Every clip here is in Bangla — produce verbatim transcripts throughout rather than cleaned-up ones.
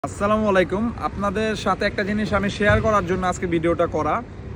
আসসালামু আলাইকুম। আপনাদের সাথে একটা জিনিস আমি শেয়ার করার জন্য আজকে ভিডিওটা করা।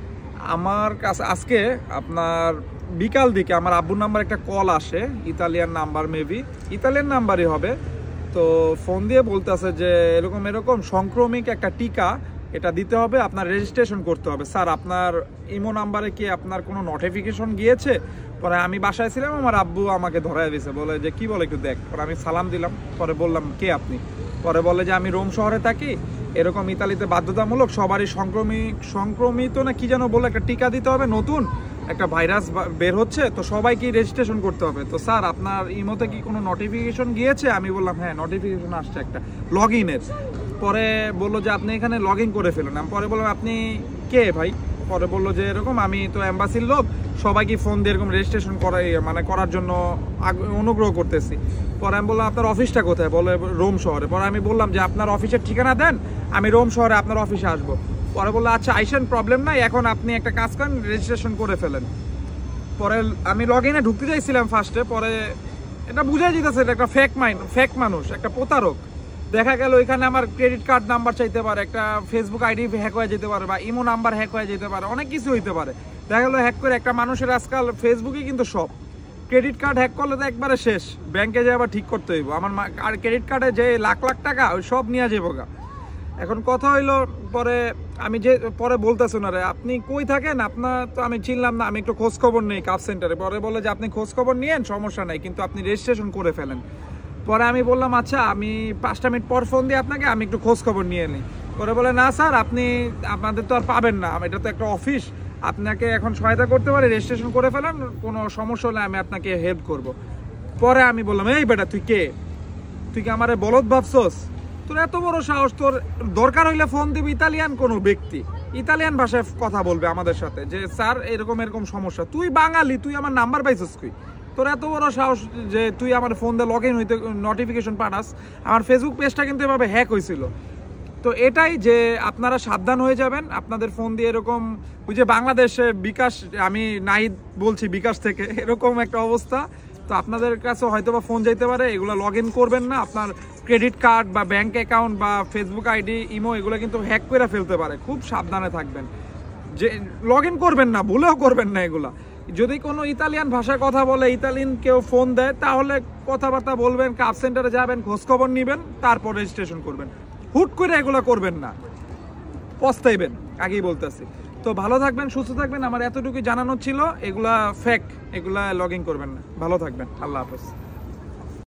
আমার কাছে আজকে আপনার বিকাল দিকে আমার আব্বুর নাম্বার একটা কল আসে, ইতালিয়ান নাম্বার, মেবি ইতালিয়ান নাম্বারই হবে। তো ফোন দিয়ে বলতেছে যে এরকম এরকম সংক্রমিক একটা টিকা, এটা দিতে হবে, আপনার রেজিস্ট্রেশন করতে হবে। স্যার আপনার ইমো নাম্বারে কি আপনার কোনো নোটিফিকেশন গিয়েছে? পরে আমি বাসায় ছিলাম, আমার আব্বু আমাকে ধরায় দিয়েছে, বলে যে কি বলে একটু দেখ। পরে আমি সালাম দিলাম, পরে বললাম কে আপনি? পরে বলে যে আমি রোম শহরে থাকি, এরকম ইতালিতে বাধ্যতামূলক সবারই সংক্রমিক সংক্রমিত না কি যেন বলে একটা টিকা দিতে হবে, নতুন একটা ভাইরাস বের হচ্ছে, তো সবাইকে রেজিস্ট্রেশন করতে হবে। তো স্যার আপনার ইমোতে কি কোনো নোটিফিকেশন গিয়েছে? আমি বললাম হ্যাঁ নোটিফিকেশন আসছে একটা লগ ইনের। পরে বললো যে আপনি এখানে লগ ইন করে ফেলুন। আমি পরে বললাম আপনি কে ভাই? পরে বললো যে এরকম আমি তো এম্বাসির লোক, সবাইকে ফোন দিয়ে এরকম রেজিস্ট্রেশন করাই মানে করার জন্য অনুগ্রহ করতেছি। পরে আমি বললাম আপনার অফিসটা কোথায়? বলে রোম শহরে। পরে আমি বললাম যে আপনার অফিসের ঠিকানা দেন, আমি রোম শহরে আপনার অফিসে আসবো। পরে বললো আচ্ছা আইসেন, প্রবলেম নাই, এখন আপনি একটা কাজ করেন, রেজিস্ট্রেশন করে ফেলেন। পরে আমি লগ ইনে ঢুকতে চাইছিলাম ফার্স্টে, পরে এটা বুঝাই যেতেছে এটা একটা ফেক মাইন্ড, ফেক মানুষ, একটা প্রতারক। দেখা গেল এখানে আমার ক্রেডিট কার্ড নাম্বার চাইতে পারে, একটা ফেসবুক আইডি হ্যাক হয়ে যেতে পারে, বা ইমো নাম্বার হ্যাক হয়ে যেতে পারে, অনেক কিছু হইতে পারে। দেখা গেলো হ্যাক করে একটা মানুষের আজকাল ফেসবুকে কিন্তু সব, ক্রেডিট কার্ড হ্যাক করলে তো একবারে শেষ, ব্যাংকে যাই আবার ঠিক করতে হইব। আমার আর ক্রেডিট কার্ডে যে লাখ লাখ টাকা ওই সব নিয়ে যাবো গা। এখন কথা হইলো, পরে আমি যে পরে বলতেছি না রে আপনি কই থাকেন, আপনার তো আমি চিনলাম না, আমি একটু খোঁজ খবর নেই কাপ সেন্টারে। পরে বলে যে আপনি খোঁজ খবর নিয়েন, সমস্যা নাই, কিন্তু আপনি রেজিস্ট্রেশন করে ফেলেন। পরে আমি বললাম আচ্ছা আমি পাঁচটা মিনিট পর ফোন দিই আপনাকে, আমি একটু খোঁজ খবর নিয়ে নিই। পরে বলে না স্যার আপনি আপনাদের তো আর পাবেন না, এটা তো একটা অফিস, আপনাকে এখন সহায়তা করতে পারে, রেজিস্ট্রেশন করে ফেলেন, কোনো সমস্যা হলে আমি আপনাকে হেল্প করব। পরে আমি বললাম এই বেটা তুই কে? তুই কি আমারে বলদ ভাবছস? তোর এত বড় সাহস, তোর দরকার হইলে ফোন দিবি ইতালিয়ান কোনো ব্যক্তি, ইতালিয়ান ভাষায় কথা বলবে আমাদের সাথে, যে স্যার এরকম এরকম সমস্যা। তুই বাঙালি, তুই আমার নাম্বার পাইছিস কই? তোর এত বড় সাহস যে তুই আমার ফোন দিয়ে লগ ইন হইতে নোটিফিকেশন পাঠাস। আমার ফেসবুক পেজটা কিন্তু এভাবে হ্যাক হয়েছিল। তো এটাই যে আপনারা সাবধান হয়ে যাবেন, আপনাদের ফোন দিয়ে এরকম ওই যে বাংলাদেশে বিকাশ, আমি নাহিদ বলছি বিকাশ থেকে, এরকম একটা অবস্থা। তো আপনাদের কাছে হয়তো বা ফোন যাইতে পারে, এগুলো লগ ইন করবেন না। আপনার ক্রেডিট কার্ড বা ব্যাংক অ্যাকাউন্ট বা ফেসবুক আইডি, ইমো, এগুলো কিন্তু হ্যাক করে ফেলতে পারে, খুব সাবধানে থাকবেন। যে লগ ইন করবেন না, ভুলেও করবেন না এগুলা। যদি কোনো ইতালিয়ান ভাষায় কথা বলে, ইতালিয়ান কেউ ফোন দেয়, তাহলে কথাবার্তা বলবেন, কাপ সেন্টারে যাবেন, খোঁজখবর নেবেন, তারপর রেজিস্ট্রেশন করবেন। হুট করে এগুলো করবেন না, পস্তাইবেন, আগেই বলতেছি। তো ভালো থাকবেন, সুস্থ থাকবেন, আমার এতটুকু জানানো ছিল। এগুলা ফেক, এগুলা লগ ইন করবেন না। ভালো থাকবেন, আল্লাহ হাফেজ।